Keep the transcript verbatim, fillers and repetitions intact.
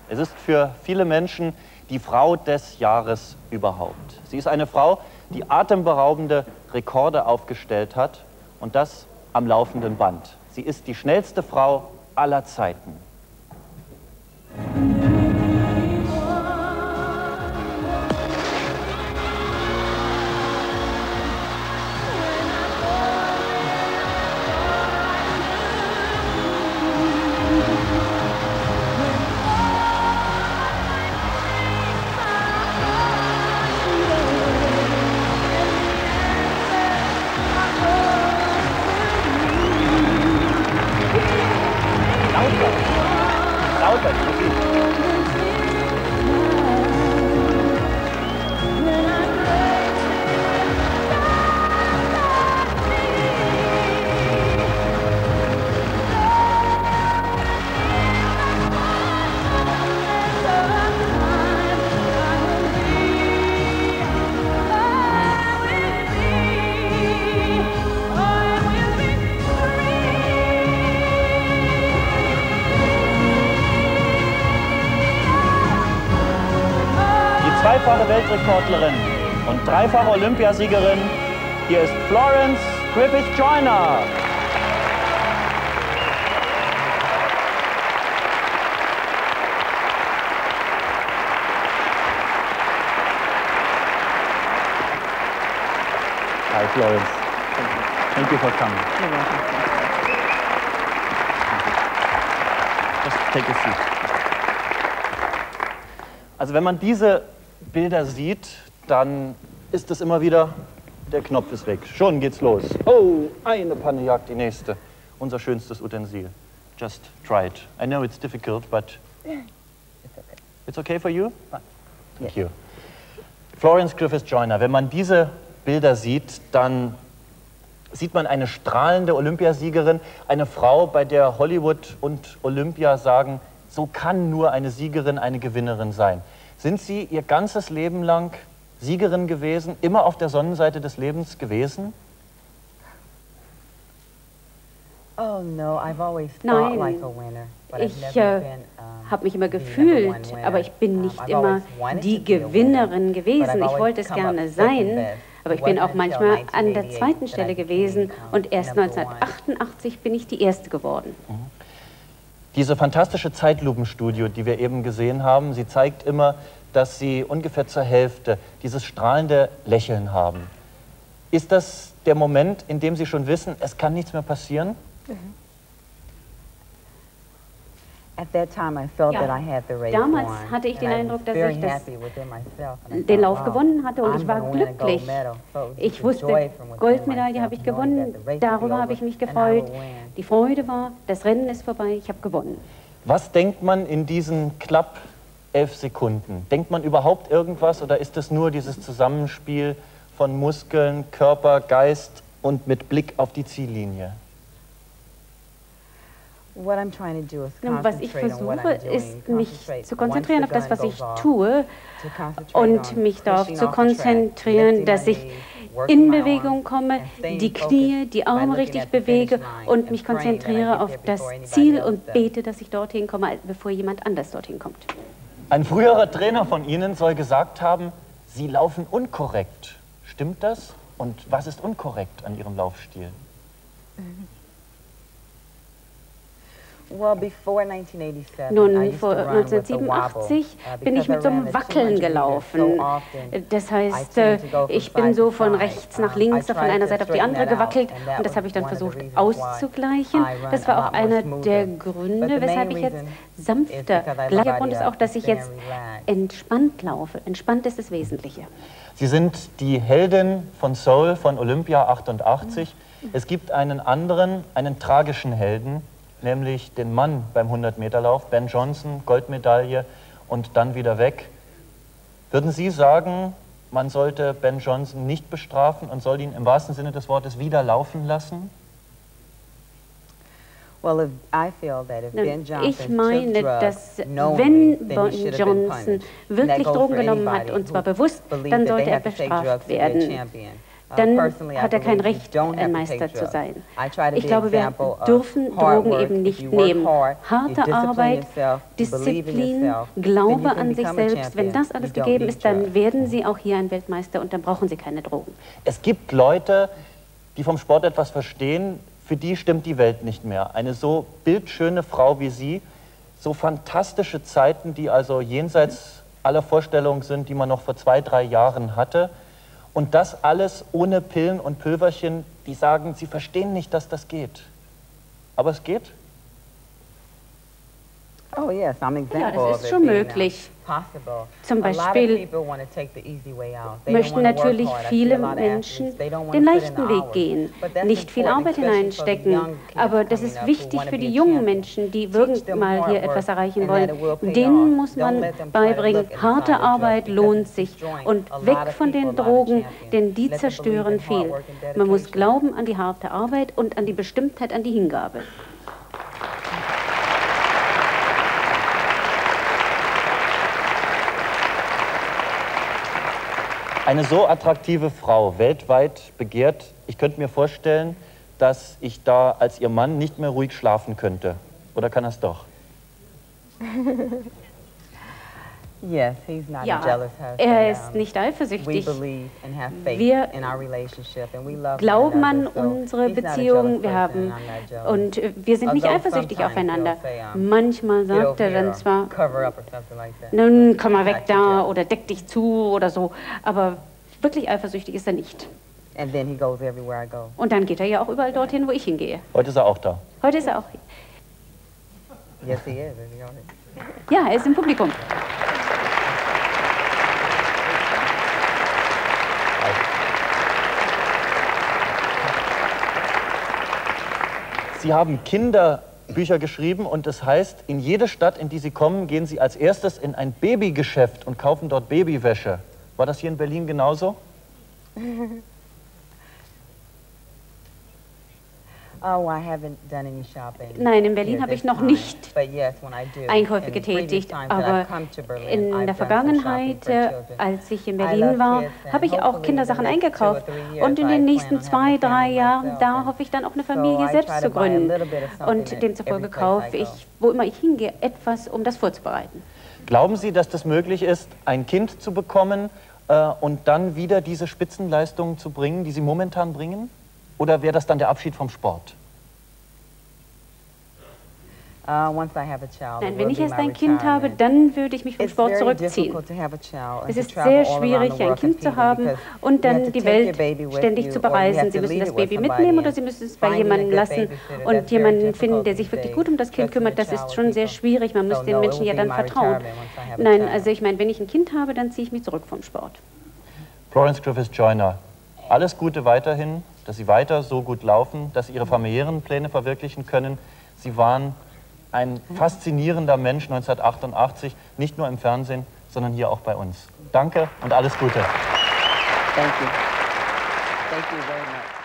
Es ist für viele Menschen die Frau des Jahres überhaupt. Sie ist eine Frau, die atemberaubende Rekorde aufgestellt hat und das am laufenden Band. Sie ist die schnellste Frau aller Zeiten. Zweifache Weltrekordlerin und dreifache Olympiasiegerin. Hier ist Florence Griffith Joyner. Hi, Florence. Thank you for coming. You're welcome. Just take a seat. Also wenn man diese Bilder sieht, dann ist es immer wieder, der Knopf ist weg. Schon geht's los. Oh, eine Panne jagt die nächste. Unser schönstes Utensil. Just try it. I know it's difficult, but It's okay. it's okay for you? Fine. Thank you. Florence Griffith Joyner, wenn man diese Bilder sieht, dann sieht man eine strahlende Olympiasiegerin, eine Frau, bei der Hollywood und Olympia sagen, so kann nur eine Siegerin eine Gewinnerin sein. Sind Sie Ihr ganzes Leben lang Siegerin gewesen, immer auf der Sonnenseite des Lebens gewesen? Oh no, I've always thought Nein, like a winner, but I've ich never äh, been, um, habe mich immer the number gefühlt, one winner. aber ich bin Um, nicht I've immer always wanted die to be a winner, Gewinnerin but gewesen. I've Ich always wollte es come up gerne second sein, best. aber ich It bin wasn't auch until manchmal an der nineteen zweiten eighty-eight Stelle that I gewesen became, um, und erst number one. neunzehnhundertachtundachtzig bin ich die Erste geworden. Diese fantastische Zeitlupenstudio, die wir eben gesehen haben, sie zeigt immer, dass Sie ungefähr zur Hälfte dieses strahlende Lächeln haben. Ist das der Moment, in dem Sie schon wissen, es kann nichts mehr passieren? At that time, I felt Ja, that I had the race damals won, hatte ich den and I Eindruck, was dass very ich das- happy within myself, and I den thought, Lauf wow, gewonnen hatte und I'm ich war gonna win a gold glücklich. medal. So it was Ich just a wusste, joy from within Goldmedaille myself, habe ich knowing gewonnen, that the race would be darüber habe ich over mich and I would gefreut. win. Die Freude war, das Rennen ist vorbei, ich habe gewonnen. Was denkt man in diesen knapp elf Sekunden? Denkt man überhaupt irgendwas oder ist es nur dieses Zusammenspiel von Muskeln, Körper, Geist und mit Blick auf die Ziellinie? What I'm trying to do is Nun, was ich concentrate on what versuche, I'm doing. ist, mich Concentrate. zu konzentrieren auf Once das, the was gun ich goes off, tue to concentrate und on mich darauf pushing zu off the track, konzentrieren, lifting dass my ich knees, working in my Bewegung arms, komme, and staying die focused Knie, die by Arme looking richtig at the bewege finish line und and mich praying that I konzentriere get auf there das before anybody Ziel else und does. bete, dass ich dorthin komme, bevor jemand anders dorthin kommt. Ein früherer Trainer von Ihnen soll gesagt haben, Sie laufen unkorrekt. Stimmt das? Und was ist unkorrekt an Ihrem Laufstil? Well, before nineteen eighty-seven, I Nun, used vor to run with a neunzehnhundertsiebenundachtzig wobble, uh, bin ich because mit so I ran einem the Wackeln two hundred meters gelaufen. so often. Das I heißt, tend to go from ich bin side so to von side. rechts nach Um, links, I von tried einer to Seite auf die straighten andere that out, gewackelt and that und das was habe ich dann one of the versucht reasons why auszugleichen. I run Das a war lot auch more einer smoother. der But Gründe, the weshalb main ich jetzt reason is sanfter. because I Gleicher love Grund ist body auch, dass ich very jetzt relaxed. entspannt laufe. Entspannt ist das Wesentliche. Sie sind die Heldin von Seoul, von Olympia achtundachtzig. Es gibt einen anderen, einen tragischen Helden, nämlich den Mann beim hundert-Meter-Lauf, Ben Johnson, Goldmedaille und dann wieder weg. Würden Sie sagen, man sollte Ben Johnson nicht bestrafen und soll ihn im wahrsten Sinne des Wortes wieder laufen lassen? Well, if I feel that if Ben Nun, Johnson ich meine, took drugs dass knowingly, wenn then Ben he should have been Johnson punished. And that wirklich goes Drogen for genommen hat, anybody und zwar who bewusst, believes dann that they sollte er have to take bestraft drugs to be a werden. champion. dann hat er kein Recht, ein Meister zu sein. Ich glaube, wir dürfen Drogen eben nicht nehmen. Harte Arbeit, Disziplin, Glaube an sich selbst, wenn das alles gegeben ist, dann werden Sie auch hier ein Weltmeister und dann brauchen Sie keine Drogen. Es gibt Leute, die vom Sport etwas verstehen, für die stimmt die Welt nicht mehr. Eine so bildschöne Frau wie Sie, so fantastische Zeiten, die also jenseits aller Vorstellungen sind, die man noch vor zwei, drei Jahren hatte. Und das alles ohne Pillen und Pülverchen, die sagen, sie verstehen nicht, dass das geht. Aber es geht. Oh yes, I'm example Ja, das of ist it schon being möglich. possible. Zum A lot of Beispiel people want to take the easy way out. They don't möchten wanna work natürlich hard. I see viele a lot of Menschen athletes, they don't wanna den put in leichten the Weg hours. gehen, But that's nicht viel important, Arbeit especially for the hineinstecken. young kids Aber das coming ist up who wichtig wanna für be die a jungen champion. Menschen, die Teach irgendwann them mal hard hier work etwas erreichen and wollen. that it will pay Denen off. muss Don't man let them try to beibringen, look harte inside Arbeit the drugs lohnt because sich it's destroying und a lot weg of von people, den a lot of Drogen, champions. denn die Let them zerstören believe in hard viel. work and Man muss dedication. glauben an die harte Arbeit und an die Bestimmtheit, an die Hingabe. Eine so attraktive Frau, weltweit begehrt, ich könnte mir vorstellen, dass ich da als ihr Mann nicht mehr ruhig schlafen könnte. Oder kann er es doch? Yes, he's not a Ja, jealous husband. er ist Um, nicht We eifersüchtig. believe and have faith Wir in our relationship and we love glauben one an another, so unsere he's not a Beziehung, jealous wir person haben and I'm not jealous. und äh, wir sind nicht Although eifersüchtig sometimes aufeinander. he'll say, um, Manchmal Get over sagt er here, dann zwar, cover up or something like that. nun komm mal weg Not too da jealous. oder deck dich zu oder so, aber wirklich eifersüchtig ist er nicht. And then he goes everywhere I go. Und dann geht er ja auch überall dorthin, wo ich hingehe. Heute ist er auch da. Heute ist er auch hier. Yes, he is. Is he on it? Ja, er ist im Publikum. Sie haben Kinderbücher geschrieben und das heißt, in jede Stadt, in die Sie kommen, gehen Sie als erstes in ein Babygeschäft und kaufen dort Babywäsche. War das hier in Berlin genauso? Oh, I haven't done any shopping. Nein, in Berlin here habe ich this noch time. nicht But yes, when I do, Einkäufe in previous getätigt, times that aber I've come to Berlin, in I've der done some Vergangenheit, shopping for äh, children. als ich in I Berlin love war, kids and habe ich auch hopefully Kindersachen in the next two or eingekauft. three years Und in I den plan nächsten on zwei, having a drei family Jahren, myself. da And hoffe ich dann auch eine so Familie I selbst try zu to buy a gründen. little bit of something Und at demzufolge every place kaufe I ich, go. wo immer ich hingehe, etwas, um das vorzubereiten. Glauben Sie, dass das möglich ist, ein Kind zu bekommen äh, und dann wieder diese Spitzenleistungen zu bringen, die Sie momentan bringen? Oder wäre das dann der Abschied vom Sport? Uh, once I have a child, Nein, it wenn will ich be erst my ein Kind habe, retirement. dann würde ich mich vom It's Sport very zurückziehen. difficult to have a child and Es to ist travel sehr all around schwierig, the ein world Kind zu competing haben because und you have dann to die take your Welt baby with ständig you zu or you bereisen. have Sie to müssen leave das it with Baby somebody mitnehmen oder and Sie müssen es bei finding a jemandem good lassen babysitter, und that's very jemanden finden, difficult der sich these wirklich days, gut um das Kind especially kümmert. Das with ist child schon sehr people. schwierig. Man muss So den no, it Menschen will ja be dann my vertrauen. retirement once I have a Nein, child. also ich meine, wenn ich ein Kind habe, dann ziehe ich mich zurück vom Sport. Florence Griffith Joyner, alles Gute weiterhin, dass Sie weiter so gut laufen, dass Sie Ihre familiären Pläne verwirklichen können. Sie waren ein faszinierender Mensch neunzehnhundertachtundachtzig, nicht nur im Fernsehen, sondern hier auch bei uns. Danke und alles Gute. Thank you. Thank you very much.